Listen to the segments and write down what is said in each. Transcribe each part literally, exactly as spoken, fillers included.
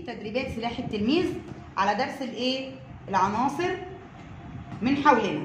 تدريبات سلاح التلميذ على درس الايه؟ العناصر من حولنا.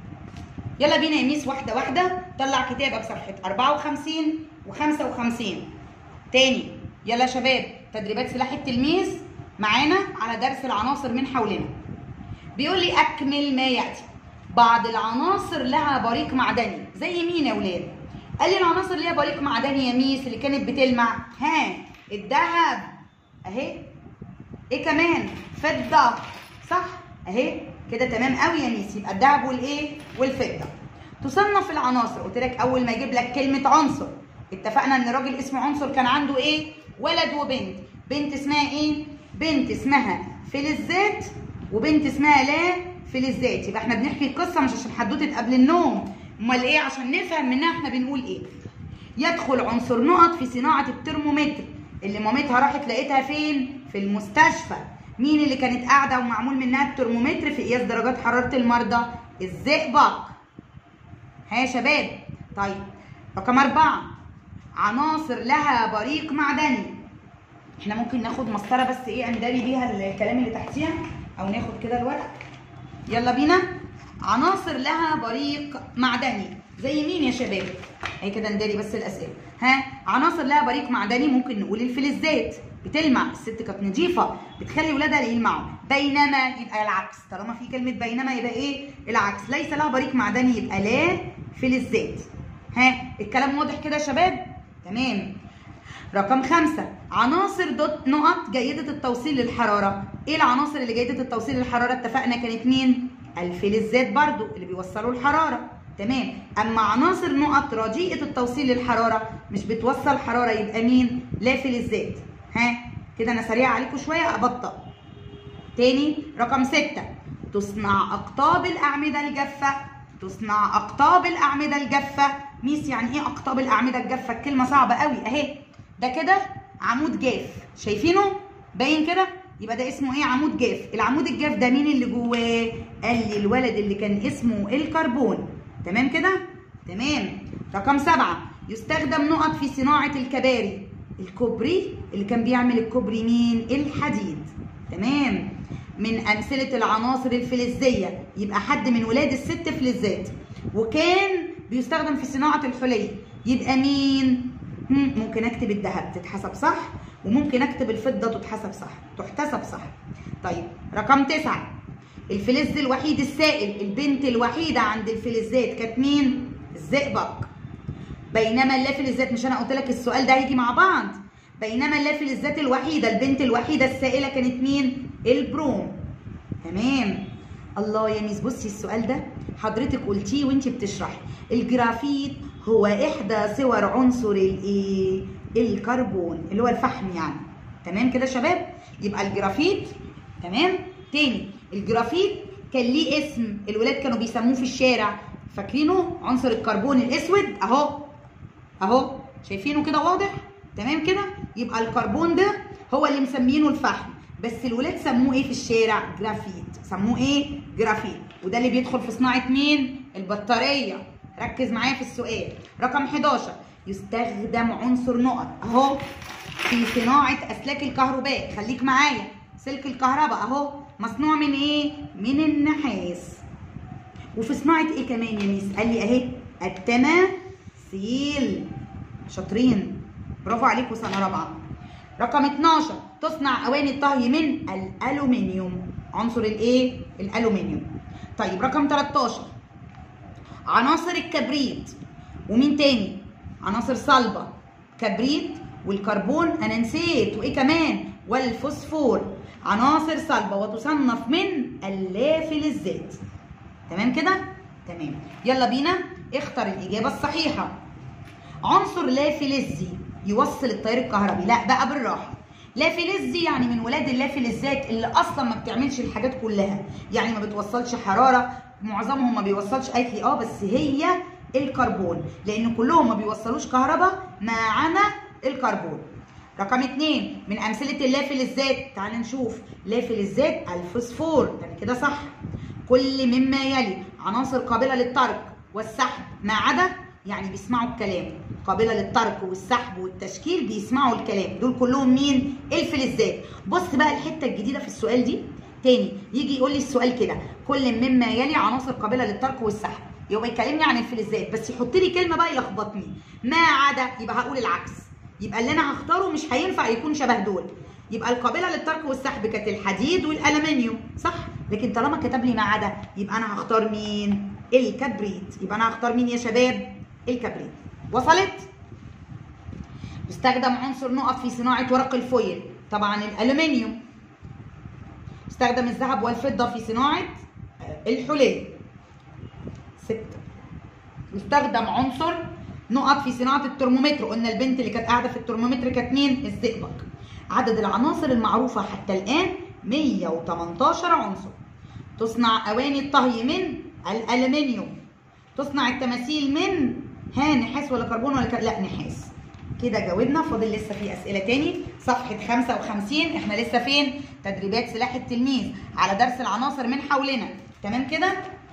يلا بينا يا ميس واحده واحده. طلع كتابك صفحه أربعة وخمسين وخمسة وخمسين. تاني يلا يا شباب، تدريبات سلاح التلميذ معانا على درس العناصر من حولنا. بيقول لي اكمل ما ياتي. بعض العناصر لها بريق معدني. زي مين يا ولاد؟ قال لي العناصر اللي ليها بريق معدني يا ميس اللي كانت بتلمع. ها، الذهب اهي. ايه كمان؟ فضه، صح اهي كده. تمام قوي يا ميس. يبقى الذهب والايه؟ والفضه. تصنف العناصر. قلت لك اول ما يجيب لك كلمه عنصر، اتفقنا ان الراجل اسمه عنصر كان عنده ايه؟ ولد وبنت. بنت اسمها ايه؟ بنت اسمها فلزات، وبنت اسمها لا فلزات. يبقى احنا بنحكي القصه مش عشان حدوته قبل النوم، امال ايه؟ عشان نفهم منها احنا بنقول ايه. يدخل عنصر نقط في صناعه الترمومتر اللي مامتها راحت لقيتها فين؟ في المستشفى. مين اللي كانت قاعده ومعمول منها الترمومتر في قياس درجات حراره المرضى؟ الزئبق. ها يا شباب. طيب رقم أربعة، عناصر لها بريق معدني. احنا ممكن ناخد مسطره بس ايه اندري بيها الكلام اللي تحتيها، او ناخد كده الورق. يلا بينا. عناصر لها بريق معدني زي مين يا شباب؟ اهي كده نداري بس الاسئله. ها، عناصر لها بريق معدني ممكن نقول الفلزات بتلمع، الست كانت نظيفه بتخلي ولادها يلمعوا. بينما يبقى العكس، طالما في كلمه بينما يبقى ايه؟ العكس. ليس لها بريق معدني يبقى لا فلزات. ها، الكلام واضح كده يا شباب؟ تمام. رقم خمسة، عناصر دوت نقط جيدة التوصيل للحرارة. ايه العناصر اللي جيدة التوصيل للحرارة؟ اتفقنا كانت مين؟ الفلزات برضو اللي بيوصلوا الحرارة. تمام. اما عناصر نقط رديئة التوصيل للحرارة مش بتوصل حرارة يبقى مين؟ لا فلزات. ها كده انا سريعة عليكم شوية ابطأ. تاني رقم ستة، تصنع اقطاب الاعمدة الجافة. تصنع اقطاب الاعمدة الجافة. ميس يعني ايه اقطاب الاعمدة الجافة؟ الكلمة صعبة قوي اهي. ده كده عمود جاف، شايفينه؟ باين كده؟ يبقى ده اسمه ايه؟ عمود جاف. العمود الجاف ده مين اللي جواه؟ قال لي الولد اللي كان اسمه الكربون. تمام كده؟ تمام. رقم سبعة، يستخدم نقط في صناعة الكباري. الكوبري اللي كان بيعمل الكوبري مين؟ الحديد. تمام. من أمثلة العناصر الفلزية يبقى حد من ولاد الست فلزات، وكان بيستخدم في صناعة الحلي يبقى مين؟ ممكن اكتب الذهب تتحسب صح، وممكن اكتب الفضه تتحسب صح، تحتسب صح. طيب رقم تسعة، الفلز الوحيد السائل. البنت الوحيده عند الفلزات كانت مين؟ الزئبق. بينما اللافلزات، مش انا قلت لك السؤال ده هيجي مع بعض؟ بينما اللافلزات الوحيده، البنت الوحيده السائله كانت مين؟ البروم. تمام. الله يا ميس بصي السؤال ده حضرتك قلتيه وانت بتشرحي. الجرافيت هو احدى صور عنصر الايه؟ الكربون اللي هو الفحم يعني. تمام كده يا شباب؟ يبقى الجرافيت. تمام. تاني، الجرافيت كان ليه اسم الولاد كانوا بيسموه في الشارع، فاكرينه؟ عنصر الكربون الاسود اهو اهو، شايفينه كده واضح؟ تمام كده؟ يبقى الكربون ده هو اللي مسمينه الفحم، بس الولاد سموه ايه في الشارع؟ جرافيت. سموه ايه؟ جرافيت. وده اللي بيدخل في صناعه مين؟ البطاريه. ركز معايا في السؤال. رقم حداشر، يستخدم عنصر نقط اهو في صناعه اسلاك الكهرباء. خليك معايا. سلك الكهرباء اهو مصنوع من ايه؟ من النحاس. وفي صناعه ايه كمان يا ميس؟ قال لي اهي التماثيل. شاطرين، برافو عليكم سنه رابعه. رقم اتناشر، تصنع اواني الطهي من الالومنيوم. عنصر الايه؟ الالومنيوم. طيب رقم تلتاشر، عناصر الكبريت. ومين تاني؟ عناصر صلبه، كبريت والكربون انا نسيت، وايه كمان؟ والفوسفور. عناصر صلبه وتصنف من اللافلزات. تمام كده؟ تمام. يلا بينا اختر الاجابه الصحيحه. عنصر لا فلزي يوصل التيار الكهربي. لا بقى بالراحه. لا فلزي يعني من ولاد اللافلزات اللي اصلا ما بتعملش الحاجات كلها، يعني ما بتوصلش حراره، معظمهم ما بيوصلش. قالت لي اه بس هي الكربون، لان كلهم ما بيوصلوش كهرباء ما عدا الكربون. رقم اتنين، من امثله اللافلزات تعال نشوف. لافلزات الفوسفور. يعني كده صح. كل مما يلي عناصر قابله للطرق والسحب ما عدا يعني بيسمعوا الكلام، قابله للترك والسحب والتشكيل، بيسمعوا الكلام. دول كلهم مين؟ الفلزات. بص بقى الحته الجديده في السؤال دي تاني، يجي يقول لي السؤال كده: كل مما يلي عناصر قابله للترك والسحب. يبقى يكلمني عن الفلزات بس يحط لي كلمه بقى يلخبطني، ما عدا، يبقى هقول العكس. يبقى اللي انا هختاره مش هينفع يكون شبه دول. يبقى القابله للترك والسحب كانت الحديد والالمنيوم، صح؟ لكن طالما كتب لي ما عدا يبقى انا هختار مين؟ الكبريت. يبقى انا هختار مين يا شباب؟ الكبريت. وصلت؟ يستخدم عنصر نقط في صناعه ورق الفويل، طبعا الالمنيوم. يستخدم الذهب والفضه في صناعه الحلي. ستة. يستخدم عنصر نقط في صناعه الترمومتر، قلنا البنت اللي كانت قاعده في الترمومتر كانت مين؟ الزئبق. عدد العناصر المعروفه حتى الان مية وتمنتاشر عنصر. تصنع اواني الطهي من الالمنيوم. تصنع التماثيل من ها نحاس ولا كربون ولا ك... لا نحاس. كده جاوبنا. فاضل لسه في اسئله تاني. صفحه خمسة وخمسين، احنا لسه فين؟ تدريبات سلاح التلميذ على درس العناصر من حولنا، تمام كده؟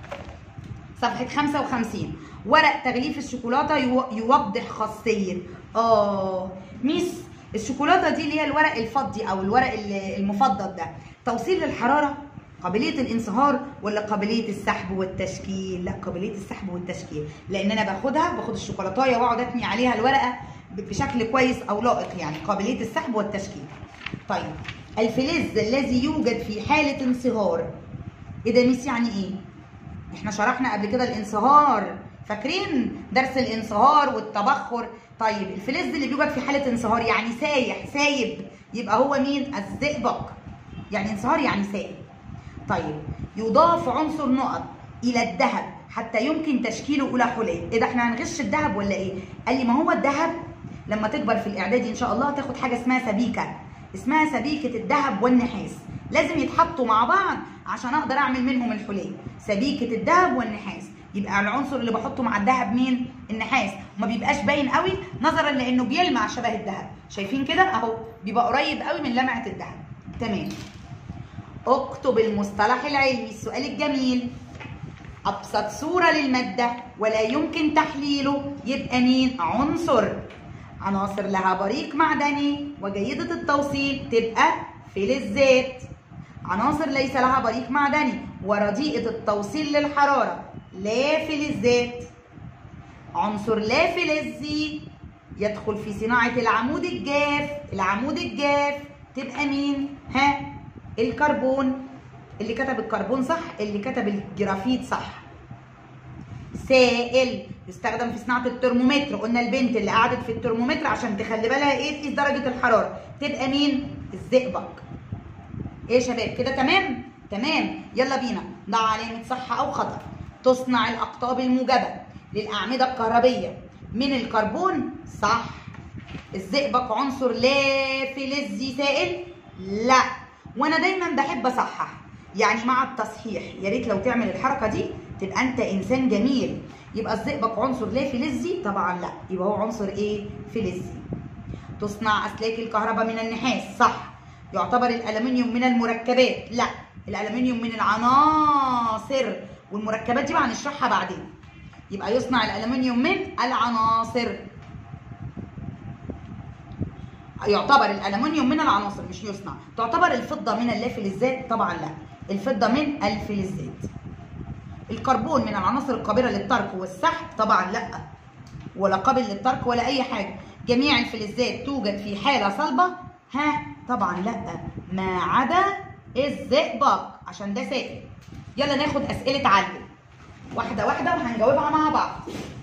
صفحه خمسة وخمسين. ورق تغليف الشوكولاته يو... يوضح خاصيه. اه ميس، الشوكولاته دي اللي هي الورق الفضي او الورق المفضل ده، توصيل للحراره، قابليه الانصهار ولا قابليه السحب والتشكيل؟ لا، قابليه السحب والتشكيل، لان انا باخدها باخد الشوكولاتايه واقعد اتني عليها الورقه بشكل كويس او لائق، يعني قابليه السحب والتشكيل. طيب الفلز الذي يوجد في حاله انصهار، ايه ده ميس يعني ايه؟ احنا شرحنا قبل كده الانصهار، فاكرين درس الانصهار والتبخر؟ طيب الفلز اللي بيوجد في حاله انصهار يعني سايح سايب، يبقى هو مين؟ الزئبق. يعني انصهار يعني سايب. طيب يضاف عنصر نقط الى الذهب حتى يمكن تشكيله الى حلي. ايه ده احنا هنغش الذهب ولا ايه؟ قال لي ما هو الذهب لما تكبر في الاعدادي ان شاء الله هتاخد حاجه اسمها سبيكه، اسمها سبيكه الذهب والنحاس، لازم يتحطوا مع بعض عشان اقدر اعمل منهم الحلي، سبيكه الذهب والنحاس. يبقى العنصر اللي بحطه مع الذهب مين؟ النحاس. وما بيبقاش باين قوي نظرا لانه بيلمع شبه الذهب، شايفين كده اهو، بيبقى قريب قوي من لمعه الذهب. تمام. اكتب المصطلح العلمي. السؤال الجميل: ابسط صوره للماده ولا يمكن تحليله يبقى مين؟ عنصر. عناصر لها بريق معدني وجيده التوصيل تبقى فلزات. عناصر ليس لها بريق معدني ورديئه التوصيل للحراره لا فلزات. عنصر لا فلزي يدخل في صناعه العمود الجاف. العمود الجاف تبقى مين؟ ها؟ الكربون. اللي كتب الكربون صح، اللي كتب الجرافيت صح. سائل يستخدم في صناعه الترمومتر، قلنا البنت اللي قعدت في الترمومتر عشان تخلي بالها ايه؟ تقيس درجه الحراره، تبقى مين؟ الزئبق. ايه يا شباب كده تمام؟ تمام. يلا بينا ضع علامه صح او خطا. تصنع الاقطاب الموجبه للاعمده الكهربيه من الكربون، صح. الزئبق عنصر لا فلزي سائل، لا. وانا دايما بحب اصحح، يعني مع التصحيح يا ريت لو تعمل الحركه دي تبقى انت انسان جميل. يبقى الزئبق عنصر لا فلزي؟ طبعا لا، يبقى هو عنصر ايه؟ فلزي. تصنع اسلاك الكهرباء من النحاس، صح. يعتبر الالومنيوم من المركبات، لا، الالومنيوم من العناصر، والمركبات دي بقى هنشرحها بعدين. يبقى يصنع الالومنيوم من العناصر. يعتبر الالومنيوم من العناصر مش يصنع. تعتبر الفضه من اللافلزات؟ طبعا لا، الفضه من الفلزات. الكربون من العناصر القابله للترك والسحب؟ طبعا لا، ولا قابل للترك ولا اي حاجه. جميع الفلزات توجد في حاله صلبه؟ ها؟ طبعا لا، ما عدا الزئبق عشان ده سائل. يلا ناخد اسئله علل واحده واحده وهنجاوبها مع بعض.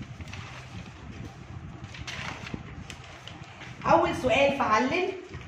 اول سؤال في علل،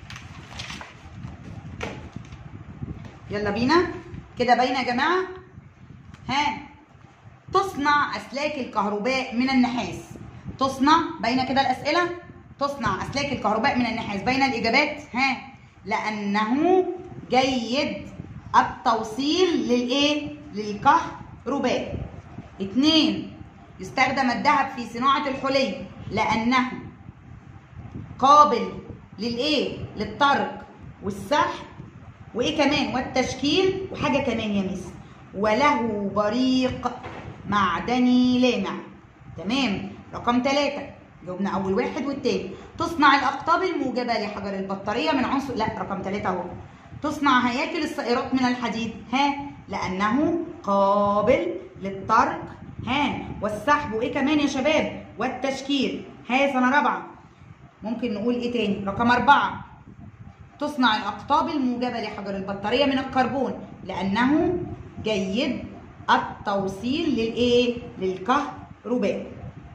يلا بينا كده باينه يا جماعه؟ ها؟ تصنع اسلاك الكهرباء من النحاس. تصنع، باينه كده الاسئله؟ تصنع اسلاك الكهرباء من النحاس. باينه الاجابات؟ ها؟ لانه جيد التوصيل للايه؟ للكهرباء. اتنين، يستخدم الذهب في صناعه الحلي لانه قابل للايه؟ للترك والسحب، وايه كمان؟ والتشكيل، وحاجه كمان يا ميس، وله بريق معدني لامع. تمام. رقم ثلاثة جاوبنا أول واحد والتاني. تصنع الأقطاب الموجبة لحجر البطارية من عنصر، لا رقم ثلاثة أهو. تصنع هياكل السائرات من الحديد، ها لأنه قابل للطرق، ها والسحب، وإيه كمان يا شباب؟ والتشكيل. ها سنة رابعة ممكن نقول إيه تاني؟ رقم أربعة. تصنع الأقطاب الموجبة لحجر البطارية من الكربون لأنه جيد التوصيل للإيه؟ للكهرباء.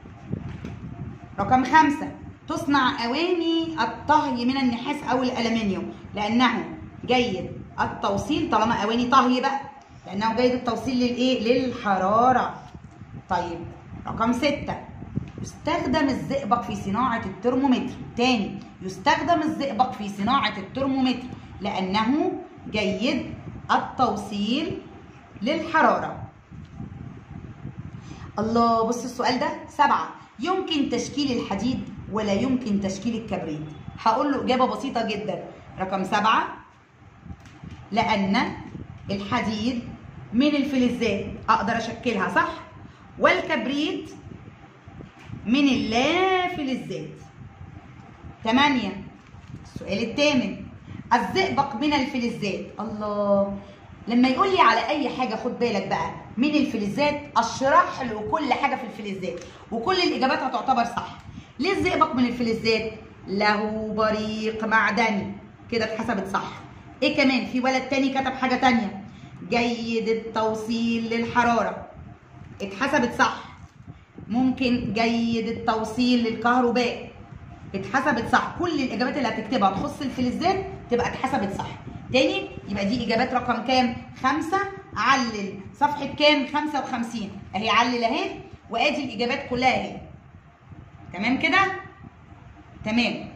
رقم خمسة. تصنع أواني الطهي من النحاس أو الألمنيوم لأنه جيد التوصيل، طالما أواني طهي بقى، لأنه جيد التوصيل للإيه؟ للحرارة. طيب رقم ستة. يستخدم الزئبق في صناعة الترمومتر، تاني يستخدم الزئبق في صناعة الترمومتر لأنه جيد التوصيل للحرارة. الله، بص السؤال ده. سبعة. يمكن تشكيل الحديد ولا يمكن تشكيل الكبريت؟ هقول له إجابة بسيطة جدا. رقم سبعة، لأن الحديد من الفلزات أقدر أشكلها صح، والكبريت من اللافلزات. ثمانية. السؤال الثامن. الزئبق من الفلزات. الله، لما يقول لي على أي حاجة خد بالك بقى من الفلزات أشرح له كل حاجة في الفلزات وكل الإجابات هتعتبر صح. ليه الزئبق من الفلزات؟ له بريق معدني، كده اتحسبت صح. إيه كمان؟ في ولد تاني كتب حاجة تانية، جيد التوصيل للحرارة، اتحسبت صح. ممكن جيد التوصيل للكهرباء، اتحسبت صح. كل الاجابات اللي هتكتبها تخص الفلزات تبقى اتحسبت صح. تاني يبقى دي اجابات رقم كام؟ خمسة. علل صفحة كام؟ خمسة وخمسين اهي، علل اهي، وادي الاجابات كلها اهي. تمام كده؟ تمام.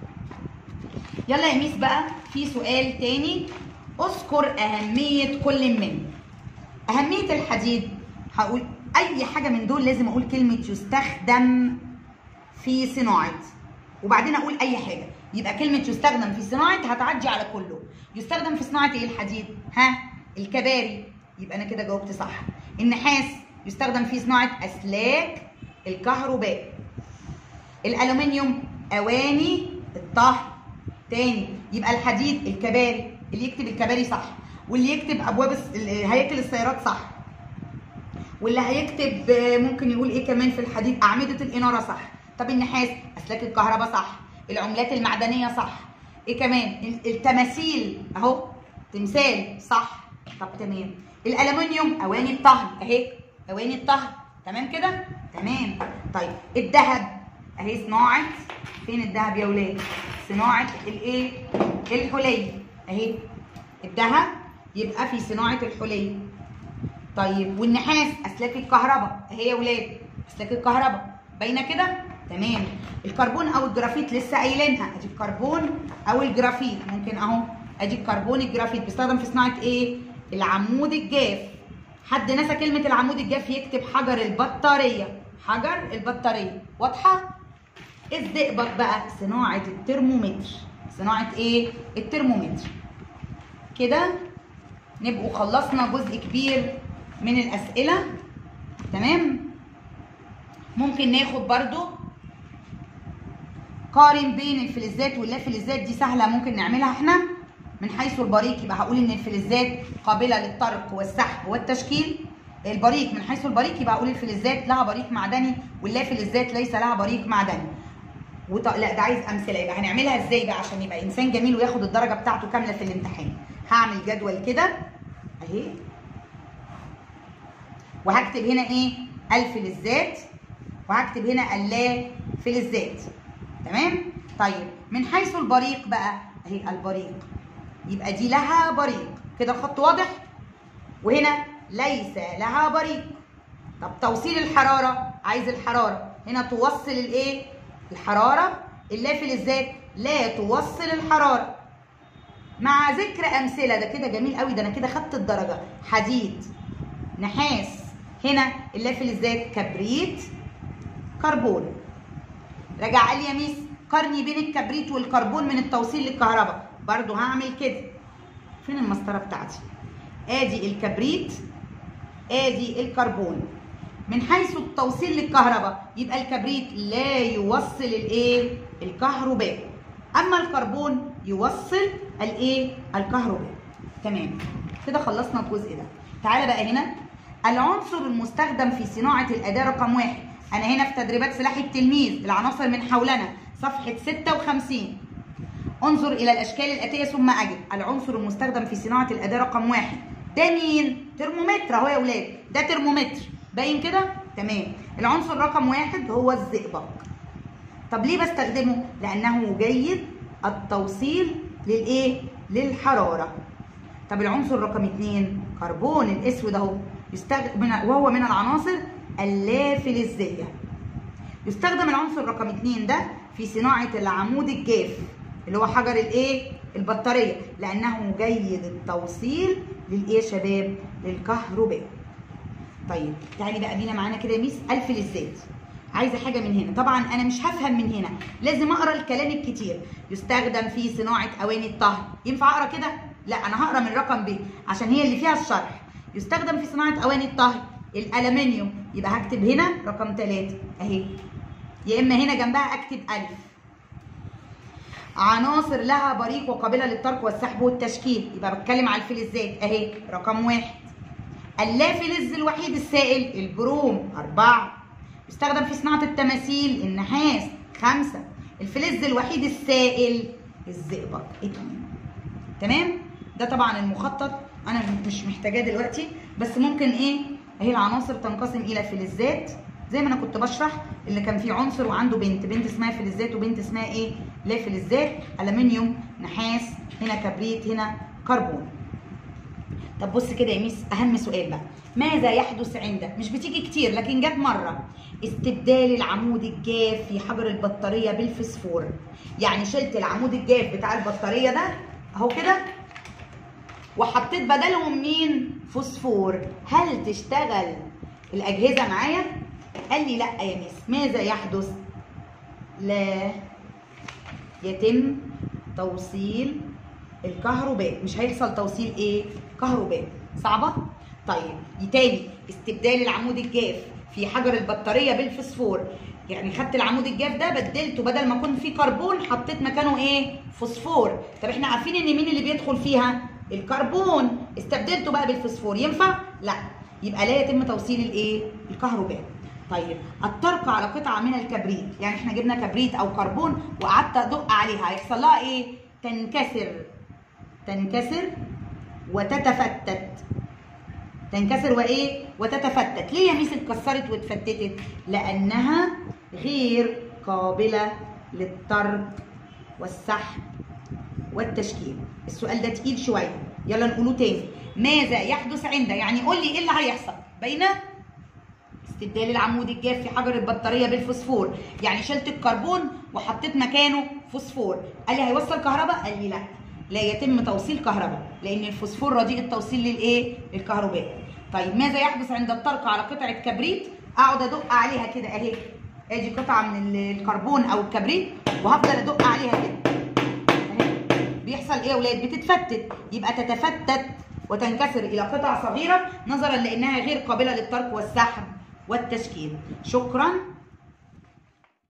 يلا يا ميس بقى في سؤال تاني. اذكر اهمية كل من. اهمية الحديد، هقول اي حاجة من دول لازم اقول كلمة يستخدم في صناعة، وبعدين اقول اي حاجة. يبقى كلمة يستخدم في صناعة هتعدي على كله. يستخدم في صناعة ايه الحديد؟ ها؟ الكباري، يبقى انا كده جاوبت صح. النحاس يستخدم في صناعة اسلاك الكهرباء. الالومنيوم اواني الطهي. تاني يبقى الحديد الكباري، اللي يكتب الكباري صح، واللي يكتب ابواب هياكل السيارات صح، واللي هيكتب ممكن يقول ايه كمان في الحديد؟ اعمدة الانارة صح. طب النحاس اسلاك الكهرباء صح. العملات المعدنية صح. ايه كمان؟ التماثيل اهو، تمثال صح. طب تمام. الالومنيوم اواني الطهي اهي، اواني الطهي. تمام كده؟ تمام. طيب الذهب اهي، صناعة، فين الذهب يا ولاد؟ صناعة الايه؟ الحلي اهي. الذهب يبقى في صناعة الحلي. طيب والنحاس اسلاك الكهرباء اهي يا ولاد، اسلاك الكهرباء باينه كده؟ تمام. الكربون او الجرافيت لسه قايلينها، ادي الكربون او الجرافيت، ممكن اهو ادي الكربون الجرافيت بيستخدم في صناعه ايه؟ العمود الجاف. حد نسى كلمه العمود الجاف يكتب حجر البطاريه، حجر البطاريه. واضحه؟ الزئبق بقى صناعه الترمومتر، صناعه ايه؟ الترمومتر. كده نبقوا خلصنا جزء كبير من الاسئله. تمام. ممكن ناخد برضو قارن بين الفلزات واللافلزات، دي سهله ممكن نعملها احنا. من حيث البريق يبقى هقول ان الفلزات قابله للطرق والسحب والتشكيل. البريق، من حيث البريق يبقى هقول الفلزات لها بريق معدني واللافلزات ليس لها بريق معدني. وط... لا ده عايز امثله، يبقى هنعملها ازاي بقى عشان يبقى انسان جميل وياخد الدرجه بتاعته كامله في الامتحان؟ هعمل جدول كده اهي، وهكتب هنا ايه؟ الفلزات، وهكتب هنا اللافلزات. تمام؟ طيب من حيث البريق بقى اهي، البريق يبقى دي لها بريق، كده الخط واضح؟ وهنا ليس لها بريق. طب توصيل الحراره، عايز الحراره، هنا توصل الايه؟ الحراره. اللافلزات لا توصل الحراره. مع ذكر امثله، ده كده جميل قوي، ده انا كده خدت الدرجه. حديد، نحاس، هنا اللافلزات كبريت، كربون. رجع قال لي يا ميس قارني بين الكبريت والكربون من التوصيل للكهرباء، برضو هعمل كده. فين المسطره بتاعتي؟ ادي الكبريت، ادي الكربون. من حيث التوصيل للكهرباء يبقى الكبريت لا يوصل الايه؟ الكهرباء. اما الكربون يوصل الايه؟ الكهرباء. تمام كده خلصنا الجزء ده. تعالى بقى هنا العنصر المستخدم في صناعه الاداه رقم واحد. انا هنا في تدريبات سلاح التلميذ العناصر من حولنا صفحه ستة وخمسين. انظر الى الاشكال الاتيه ثم اجب العنصر المستخدم في صناعه الاداه رقم واحد. ده مين؟ ترمومتر اهو يا اولاد، ده ترمومتر باين كده؟ تمام. العنصر رقم واحد هو الزئبق. طب ليه بستخدمه؟ لانه جيد التوصيل للايه؟ للحراره. طب العنصر رقم اتنين كربون الاسود اهو، يستخدم وهو من العناصر اللافلزيه. يستخدم العنصر رقم اتنين ده في صناعه العمود الجاف اللي هو حجر الايه؟ البطاريه، لانه جيد التوصيل للايه يا شباب؟ للكهرباء. طيب تعالي بقى بينا معانا كده يا ميس الفلزات. عايزه حاجه من هنا، طبعا انا مش هفهم من هنا، لازم اقرا الكلام الكتير. يستخدم في صناعه اواني الطهي. ينفع اقرا كده؟ لا انا هقرا من رقم ب عشان هي اللي فيها الشرح. يستخدم في صناعه اواني الطهي الالومنيوم، يبقى هكتب هنا رقم ثلاثة اهي، يا اما هنا جنبها اكتب الف. عناصر لها بريق وقابله للترك والسحب والتشكيل، يبقى بتكلم على الفلزات اهي رقم واحد. اللافلز الوحيد السائل البروم أربعة. يستخدم في صناعة التماثيل النحاس خمسة. الفلز الوحيد السائل الزئبق اتنين. تمام؟ ده طبعا المخطط أنا مش محتاجاه دلوقتي، بس ممكن إيه؟ أهي العناصر تنقسم إلى فلزات زي ما أنا كنت بشرح اللي كان فيه عنصر وعنده بنت، بنت اسمها فلزات وبنت اسمها إيه؟ لا فلزات، ألمنيوم، نحاس، هنا كبريت، هنا كربون. طب بص كده يا ميس اهم سؤال بقى، ماذا يحدث عند، مش بتيجي كتير لكن جت مره، استبدال العمود الجاف في حجر البطاريه بالفسفور. يعني شلت العمود الجاف بتاع البطاريه ده اهو كده وحطيت بدلهم مين؟ فوسفور. هل تشتغل الاجهزه معايا؟ قال لي لا يا ميس. ماذا يحدث؟ لا يتم توصيل الكهرباء. مش هيحصل توصيل ايه؟ كهرباء. صعبه؟ طيب تاني، استبدال العمود الجاف في حجر البطاريه بالفسفور. يعني خدت العمود الجاف ده بدلته، بدل ما يكون فيه كربون حطيت مكانه ايه؟ فوسفور. طب احنا عارفين ان مين اللي بيدخل فيها؟ الكربون. استبدلته بقى بالفسفور، ينفع؟ لا. يبقى لا يتم توصيل الايه؟ الكهرباء. طيب الطرق على قطعه من الكبريت، يعني احنا جبنا كبريت او كربون وقعدت ادق عليها، هيحصل لها ايه؟ تنكسر. تنكسر وتتفتت. تنكسر وايه؟ وتتفتت. ليه يا ميس اتكسرت واتفتتت؟ لانها غير قابله للطرد والسحب والتشكيل. السؤال ده تقيل شويه، يلا نقوله تاني. ماذا يحدث عند، يعني قول لي ايه اللي هيحصل؟ باينه؟ استبدال العمود الجاف في حجر البطاريه بالفوسفور، يعني شلت الكربون وحطيت مكانه فوسفور. قال لي هيوصل كهرباء؟ قال لي لا، لا يتم توصيل كهرباء لان الفوسفور رديء التوصيل للايه؟ للكهرباء. طيب ماذا يحدث عند الطرق على قطعه كبريت؟ اقعد ادق عليها كده اهي، ادي قطعه من الكربون او الكبريت وهفضل ادق عليها كده اهي. بيحصل ايه يا اولاد؟ بتتفتت، يبقى تتفتت وتنكسر الى قطع صغيره نظرا لانها غير قابله للترك والسحب والتشكيل. شكرا.